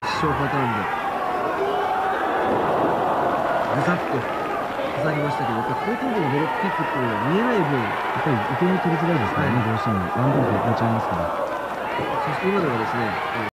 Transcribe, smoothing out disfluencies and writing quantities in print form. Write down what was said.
ショーパターンでぐさっと刺さりましたけど、やっぱ後頭部のドロップキックっていうのは見えない分、 やっぱり受け身取りづらいですからね、どうしてもワンドロップ超えちゃいますから。 そして今のがですね、